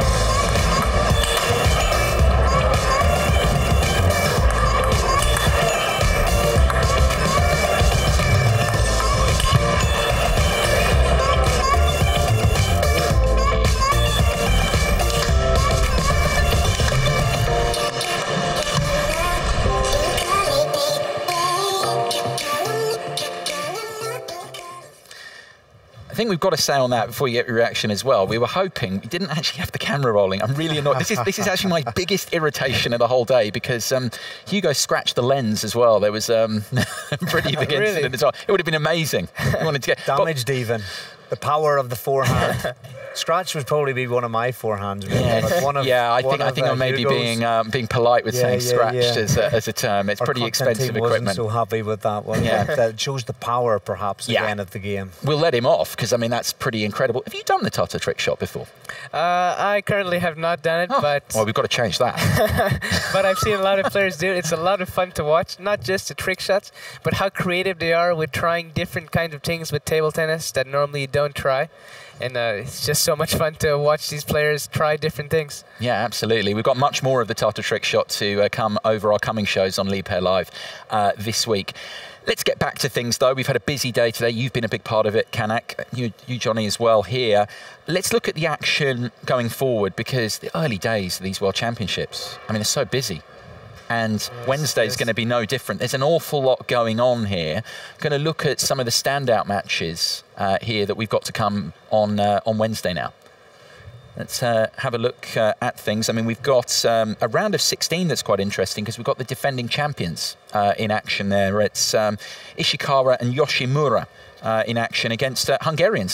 [SPEAKER 1] I think we've got to say on that before you get your reaction as well. We were hoping, we didn't actually have the camera rolling. I'm really annoyed. This is this is actually my biggest irritation of the whole day, because um, Hugo scratched the lens as well. There was um, a pretty big
[SPEAKER 10] really?
[SPEAKER 1] incident as well. It would have been amazing. We wanted to get
[SPEAKER 10] damaged but, even. The power of the forehand. Scratch would probably be one of my forehands. Really.
[SPEAKER 1] Yeah,
[SPEAKER 10] one of,
[SPEAKER 1] yeah I think I think
[SPEAKER 10] uh,
[SPEAKER 1] I'm maybe
[SPEAKER 10] Hugo's.
[SPEAKER 1] being um, being polite with
[SPEAKER 10] yeah,
[SPEAKER 1] saying
[SPEAKER 10] yeah,
[SPEAKER 1] scratched
[SPEAKER 10] yeah.
[SPEAKER 1] as a, as a term. It's
[SPEAKER 10] Our
[SPEAKER 1] pretty expensive
[SPEAKER 10] team
[SPEAKER 1] equipment.
[SPEAKER 10] Wasn't so happy with that one.
[SPEAKER 1] Yeah,
[SPEAKER 10] that shows the power, perhaps,
[SPEAKER 1] yeah.
[SPEAKER 10] again of the game.
[SPEAKER 1] We'll let him off, because I mean that's pretty incredible. Have you done the Tata trick shot before?
[SPEAKER 2] Uh, I currently have not done it,
[SPEAKER 1] oh.
[SPEAKER 2] but
[SPEAKER 1] well, we've got to change that.
[SPEAKER 2] But I've seen a lot of players do it. It's a lot of fun to watch. Not just the trick shots, but how creative they are with trying different kinds of things with table tennis that normally you don't try. And uh, it's just so much fun to watch these players try different things.
[SPEAKER 1] Yeah, absolutely. We've got much more of the Tata trick shot to uh, come over our coming shows on Liebherr Live uh, this week. Let's get back to things, though. We've had a busy day today. You've been a big part of it, Kanak. You, you Johnny, as well here. Let's look at the action going forward, because the early days of these World Championships, I mean, they're so busy. And yes, Wednesday is yes. going to be no different. There's an awful lot going on here. Going to look at some of the standout matches uh, here that we've got to come on uh, on Wednesday now. Let's uh, have a look uh, at things. I mean, we've got um, a round of sixteen that's quite interesting, because we've got the defending champions uh, in action there. It's um, Ishikawa and Yoshimura uh, in action against uh, Hungarians there.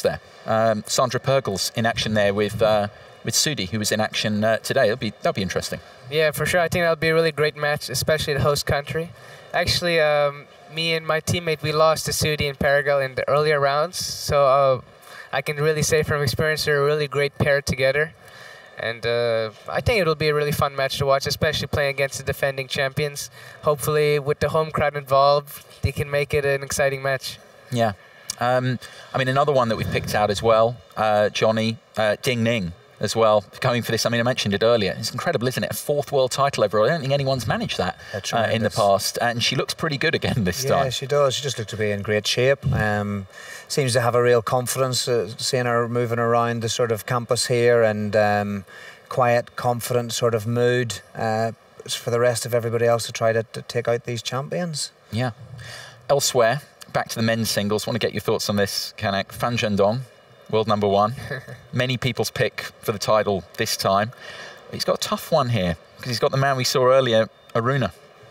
[SPEAKER 1] Um, Sandra Pergles in action there with uh, with Sudi, who was in action uh, today. That'll be that'll be interesting.
[SPEAKER 2] Yeah, for sure. I think that'll be a really great match, especially the host country. Actually, um, me and my teammate, we lost to Sudi and Pergel in the earlier rounds, so uh, I can really say from experience they're a really great pair together. And uh, I think it'll be a really fun match to watch, especially playing against the defending champions. Hopefully, with the home crowd involved, they can make it an exciting match.
[SPEAKER 1] Yeah. Um, I mean, another one that we've picked out as well, uh, Johnny, uh, Ding Ning as well, going for this. I mean, I mentioned it earlier. It's incredible, isn't it? A fourth world title overall. I don't think anyone's managed that uh, in the past. And she looks pretty good again this
[SPEAKER 10] yeah,
[SPEAKER 1] time.
[SPEAKER 10] Yeah, she does. She just looks to be in great shape. Um, seems to have a real confidence, uh, seeing her moving around the sort of campus here, and um, quiet, confident sort of mood uh, for the rest of everybody else to try to, to take out these champions.
[SPEAKER 1] Yeah. Elsewhere, back to the men's singles. Want to get your thoughts on this, Kanak. Fan Zhendong, world number one. Many people's pick for the title this time. He's got a tough one here because he's got the man we saw earlier, Aruna.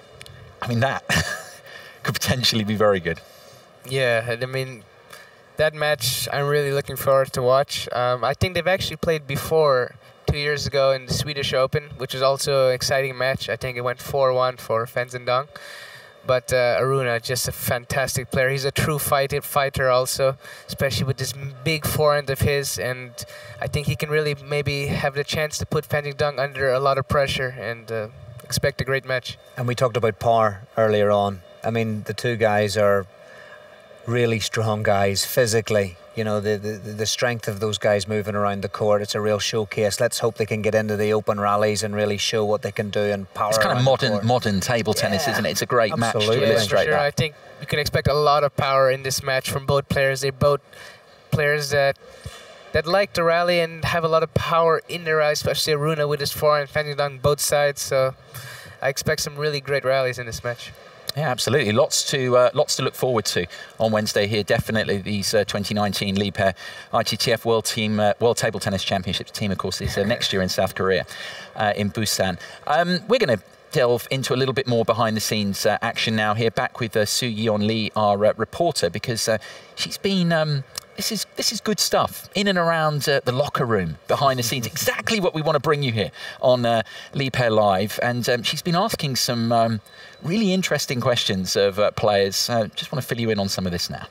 [SPEAKER 1] I mean, that could potentially be very good.
[SPEAKER 2] Yeah, I mean, that match I'm really looking forward to watch. Um, I think they've actually played before two years ago in the Swedish Open, which was also an exciting match. I think it went four one for Fan Zhendong. But uh, Aruna, just a fantastic player. He's a true fighter, fighter also, especially with this big forehand of his. And I think he can really maybe have the chance to put Fan Zhendong under a lot of pressure, and uh, expect a great match.
[SPEAKER 10] And we talked about power earlier on. I mean, the two guys are really strong guys physically. You know, the, the the strength of those guys moving around the court, it's a real showcase. Let's hope they can get into the open rallies and really show what they can do and power.
[SPEAKER 1] It's kind of modern modern table tennis,
[SPEAKER 10] yeah.
[SPEAKER 1] isn't it? It's a great
[SPEAKER 10] Absolutely.
[SPEAKER 1] match to illustrate
[SPEAKER 2] for sure.
[SPEAKER 1] that.
[SPEAKER 2] I think you can expect a lot of power in this match from both players. They're both players that that like to rally and have a lot of power in their rally, especially Aruna with his forehand, Fan Zhendong both sides. So I expect some really great rallies in this match.
[SPEAKER 1] Yeah, absolutely. Lots to uh, lots to look forward to on Wednesday here. Definitely these uh, twenty nineteen Liebherr I T T F World Team uh, World Table Tennis Championships team, of course, is uh, next year in South Korea, uh, in Busan. Um, we're going to delve into a little bit more behind the scenes uh, action now here. Back with uh, Soo Yeon Lee, our uh, reporter, because uh, she's been. Um, This is this is good stuff in and around uh, the locker room, behind the scenes. Exactly what we want to bring you here on uh, Liebherr Live. And um, she's been asking some um, really interesting questions of uh, players. Uh, just want to fill you in on some of this now.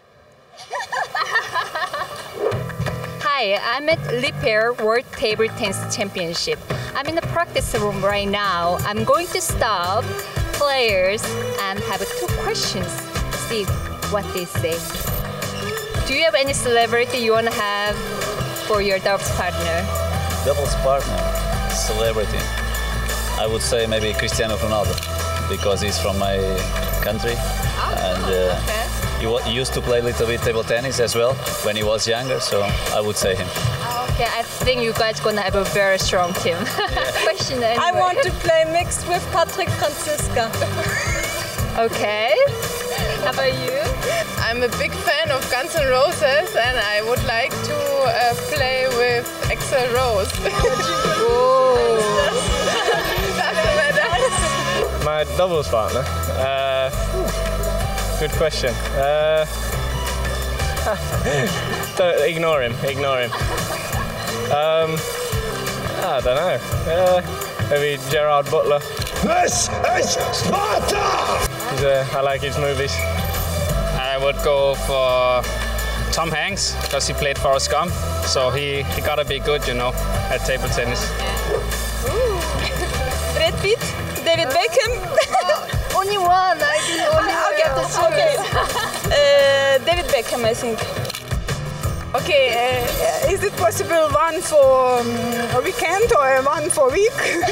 [SPEAKER 8] Hi, I'm at Liebherr World Table Tennis Championship. I'm in the practice room right now. I'm going to stop players and have two questions. See what they say. Do you have any celebrity you want to have for your doubles partner?
[SPEAKER 13] Doubles partner, celebrity. I would say maybe Cristiano Ronaldo, because he's from my country. Oh, and uh, okay. he, he used to play a little bit table tennis as well when he was younger, so I would say him.
[SPEAKER 8] Okay, I think you guys are going to have a very strong team. Yeah. Question anyway.
[SPEAKER 11] I want to play mixed with Patrick Franziska.
[SPEAKER 8] Okay. How about you?
[SPEAKER 14] I'm a big fan of Guns N' Roses, and I would like to uh, play with Axl Rose.
[SPEAKER 8] Oh.
[SPEAKER 12] My doubles partner? Uh, good question. Uh, don't, ignore him, ignore him. Um, I don't know. Uh, maybe Gerard Butler.
[SPEAKER 15] This is Sparta!
[SPEAKER 12] He's, uh, I like his movies.
[SPEAKER 16] I would go for Tom Hanks, because he played Forrest Gump, so he, he gotta be good, you know, at table tennis.
[SPEAKER 11] Ooh. Brad Pitt, David Beckham.
[SPEAKER 8] Oh, only one, I did only one.
[SPEAKER 11] Okay, okay. uh, David Beckham, I think. Okay, uh, is it possible one for um, a weekend or one for a week?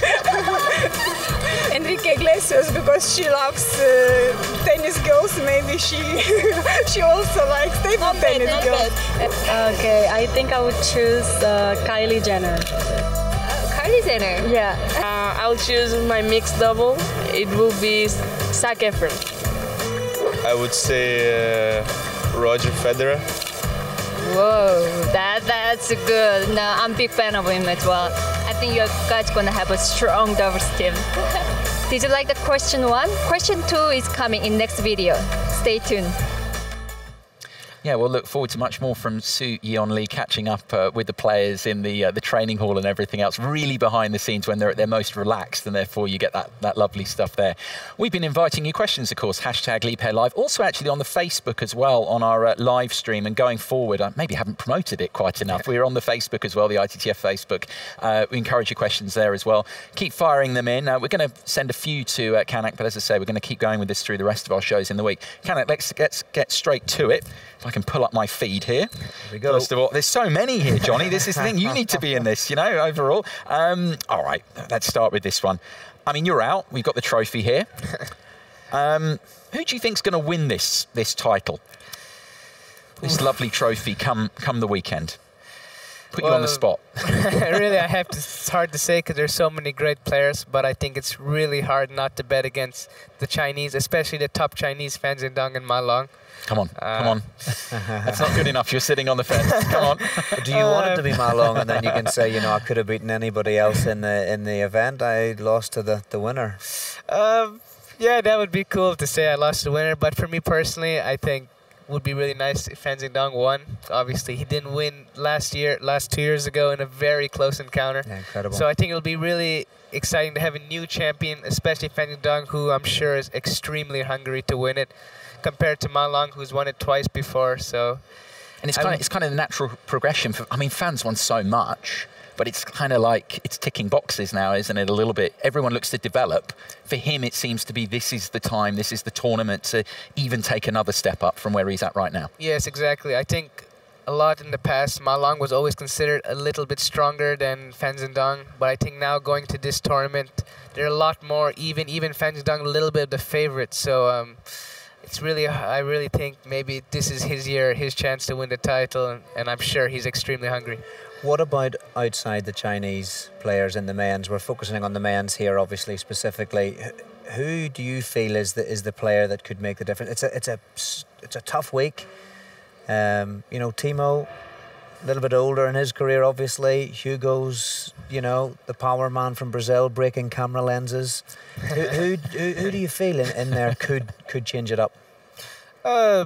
[SPEAKER 11] Enrique Iglesias, because she loves uh, tennis girls. Maybe she she also likes table tennis
[SPEAKER 17] bad,
[SPEAKER 11] girls.
[SPEAKER 17] Bad. Okay, I think I would choose uh, Kylie Jenner.
[SPEAKER 8] Uh, Kylie Jenner?
[SPEAKER 17] Yeah.
[SPEAKER 18] Uh, I'll choose my mixed double. It will be Zac Efron.
[SPEAKER 12] I would say uh, Roger Federer.
[SPEAKER 8] Whoa, that that's good. No, I'm a big fan of him as well. I think you guys are gonna have a strong doubles team. Did you like the question one? Question two is coming in next video. Stay tuned.
[SPEAKER 1] Yeah, we'll look forward to much more from Soo Yeon Lee, catching up uh, with the players in the uh, the training hall and everything else, really behind the scenes when they're at their most relaxed, and therefore you get that, that lovely stuff there. We've been inviting you questions, of course, hashtag Liebherr Live, also actually on the Facebook as well, on our uh, live stream, and going forward, I maybe haven't promoted it quite enough. We're on the Facebook as well, the I T T F Facebook. Uh, we encourage your questions there as well. Keep firing them in. Uh, we're going to send a few to uh, Kanak, but as I say, we're going to keep going with this through the rest of our shows in the week. Kanak, let's, let's get straight to it. If I can pull up my feed here. There we go. First of all, there's so many here, Johnny. This is the thing. You need to be in this, you know, overall. Um, all right, let's start with this one. I mean, you're out. We've got the trophy here. Um, who do you think's going to win this this title? This lovely trophy come come the weekend. Put well, you on the spot.
[SPEAKER 2] Really, I have to, it's hard to say because there's so many great players, but I think it's really hard not to bet against the Chinese, especially the top Chinese fans in Dong and Ma Long.
[SPEAKER 1] Come on, uh, come on. That's not good enough. You're sitting on the fence. Come on.
[SPEAKER 10] Do you uh, want it to be Ma Long, and then you can say, you know, I could have beaten anybody else in the in the event. I lost to the the winner.
[SPEAKER 2] Um, yeah, that would be cool to say I lost to the winner. But for me personally, I think would be really nice if Fan Xingdong won. Obviously, he didn't win last year, last two years ago in a very close encounter.
[SPEAKER 10] Yeah, incredible.
[SPEAKER 2] So I think it'll be really exciting to have a new champion, especially Fan Xingdong, who I'm sure is extremely hungry to win it, compared to Ma Long, who's won it twice before. So,
[SPEAKER 1] and it's kind of it's kind of the natural progression. For, I mean, Fan's won so much, but it's kind of like it's ticking boxes now, isn't it? A little bit. Everyone looks to develop. For him, it seems to be this is the time, this is the tournament to even take another step up from where he's at right now.
[SPEAKER 2] Yes, exactly. I think a lot in the past, Ma Long was always considered a little bit stronger than Fan Xingdong, but I think now going to this tournament, they're a lot more even. Even Fan Xingdong a little bit of the favorite. So. Um, It's really, I really think maybe this is his year, his chance to win the title, and, and I'm sure he's extremely hungry.
[SPEAKER 10] What about outside the Chinese players in the men's? We're focusing on the men's here, obviously, specifically. Who do you feel is the is the player that could make the difference? It's a it's a it's a tough week. Um, you know, Timo, a little bit older in his career, obviously. Hugo's, you know, the power man from Brazil, breaking camera lenses. who, who, who who do you feel in, in there could could change it up?
[SPEAKER 2] Uh,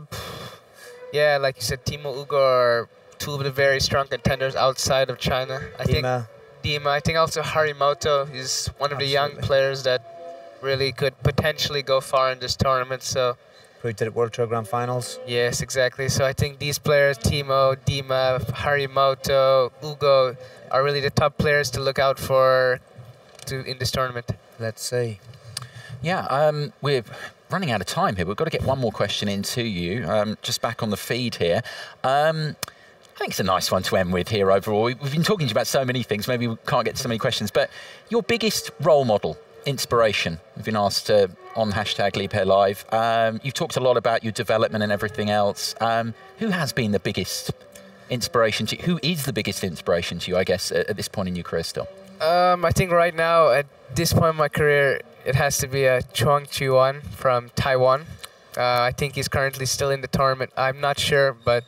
[SPEAKER 2] yeah, like you said, Timo, Hugo are two of the very strong contenders outside of China. I
[SPEAKER 10] Dima.
[SPEAKER 2] think Dima. I think also Harimoto is one of Absolutely. the young players that really could potentially go far in this tournament. So.
[SPEAKER 10] Proved it at World Tour Grand Finals.
[SPEAKER 2] Yes, exactly. So I think these players, Timo, Dima, Harimoto, Hugo, are really the top players to look out for to in this tournament.
[SPEAKER 10] Let's see.
[SPEAKER 1] Yeah, um, we're running out of time here. We've got to get one more question in to you, um, just back on the feed here. Um, I think it's a nice one to end with here overall. We've been talking to you about so many things. Maybe we can't get to so many questions, but your biggest role model, inspiration, we've been asked uh, on hashtag Liebherr Live. Um, you've talked a lot about your development and everything else. Um, who has been the biggest inspiration to you? Who is the biggest inspiration to you, I guess, at, at this point in your career still?
[SPEAKER 2] Um, I think right now, at this point in my career, it has to be a Chuang Chi-wan from Taiwan. Uh, I think he's currently still in the tournament. I'm not sure, but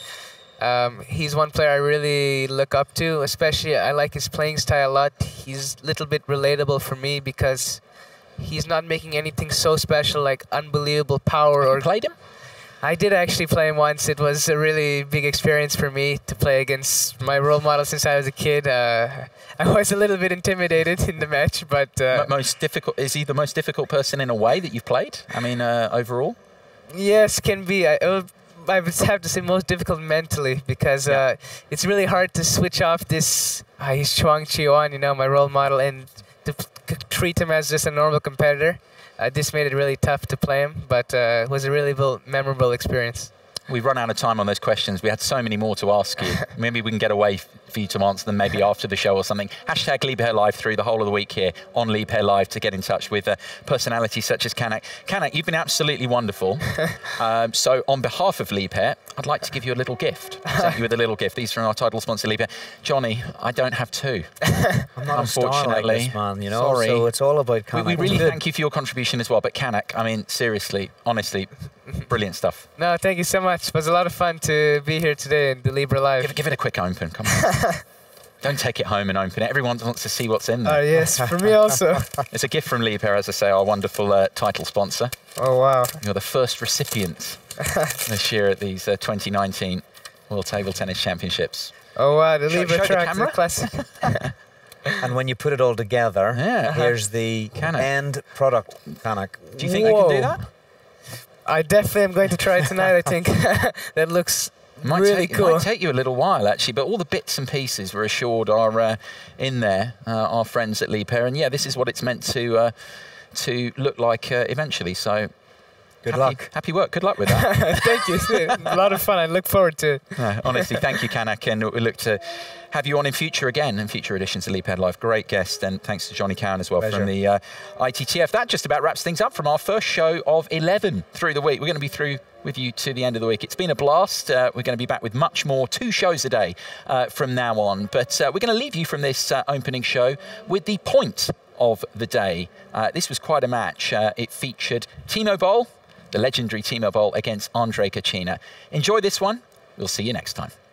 [SPEAKER 2] um, he's one player I really look up to. Especially, I like his playing style a lot. He's a little bit relatable for me because he's not making anything so special, like unbelievable power.
[SPEAKER 1] Have
[SPEAKER 2] or
[SPEAKER 1] you played him?
[SPEAKER 2] I did actually play him once. It was a really big experience for me to play against my role model since I was a kid. Uh, I was a little bit intimidated in the match, but... Uh,
[SPEAKER 1] most difficult, is he the most difficult person in a way that you've played? I mean, uh, overall?
[SPEAKER 2] Yes, can be. I, I would have to say most difficult mentally because yeah. uh, it's really hard to switch off this, uh, he's Chuang Chi-wan, you know, my role model, and to treat him as just a normal competitor. Uh, this made it really tough to play him, but uh, it was a really memorable experience.
[SPEAKER 1] We've run out of time on those questions. We had so many more to ask you. Maybe we can get away for you to answer them maybe after the show or something. Hashtag Liebherr Live through the whole of the week here on Liebherr Live to get in touch with uh, personalities such as Kanak. Kanak, you've been absolutely wonderful. um, so on behalf of Liebherr, I'd like to give you a little gift. Present you with a little gift. These are from our title sponsor, Liebherr. Johnny, I don't have two.
[SPEAKER 10] I'm not unfortunately, a star like this, man, you know.
[SPEAKER 1] Sorry.
[SPEAKER 10] So it's all about Kanak.
[SPEAKER 1] We, we really thank you for your contribution as well. But Kanak, I mean, seriously, honestly, brilliant stuff.
[SPEAKER 2] No, thank you so much. It was a lot of fun to be here today in the Liebherr Live.
[SPEAKER 1] Give, give it a quick open, come on. Don't take it home and open it. Everyone wants to see what's in there.
[SPEAKER 2] Uh, yes, for me also.
[SPEAKER 1] It's a gift from Liebherr, as I say, our wonderful uh, title sponsor.
[SPEAKER 2] Oh, wow.
[SPEAKER 1] You're the first recipient this year at these uh, twenty nineteen World Table Tennis Championships.
[SPEAKER 2] Oh, wow, the
[SPEAKER 1] Show-
[SPEAKER 2] Liebherr
[SPEAKER 1] show the
[SPEAKER 2] track,
[SPEAKER 1] camera?
[SPEAKER 2] the classic.
[SPEAKER 10] And when you put it all together,
[SPEAKER 1] Yeah.
[SPEAKER 10] here's the
[SPEAKER 1] Kanak.
[SPEAKER 10] end product, Kanak.
[SPEAKER 1] Do you think you can do that?
[SPEAKER 2] I definitely am going to try it tonight, I think. That looks
[SPEAKER 1] Might
[SPEAKER 2] really
[SPEAKER 1] take,
[SPEAKER 2] cool.
[SPEAKER 1] It might take you a little while, actually, but all the bits and pieces, we're assured, are uh, in there, uh, our friends at Liebherr. And yeah, this is what it's meant to uh, to look like uh, eventually. So
[SPEAKER 10] good
[SPEAKER 1] happy,
[SPEAKER 10] luck.
[SPEAKER 1] Happy work. Good luck with that.
[SPEAKER 2] Thank you. A lot of fun. I look forward to it.
[SPEAKER 1] No, honestly, thank you, Kanak, and we look to have you on in future again, in future editions of Liebherr Live. Great guest, and thanks to Johnny Cowan as well
[SPEAKER 10] Pleasure.
[SPEAKER 1] from the uh, I T T F. That just about wraps things up from our first show of eleven through the week. We're going to be through with you to the end of the week. It's been a blast. Uh, we're going to be back with much more, two shows a day uh, from now on. But uh, we're going to leave you from this uh, opening show with the point of the day. Uh, this was quite a match. Uh, it featured Timo Boll, the legendary Timo Boll, against Andre Kachina. Enjoy this one. We'll see you next time.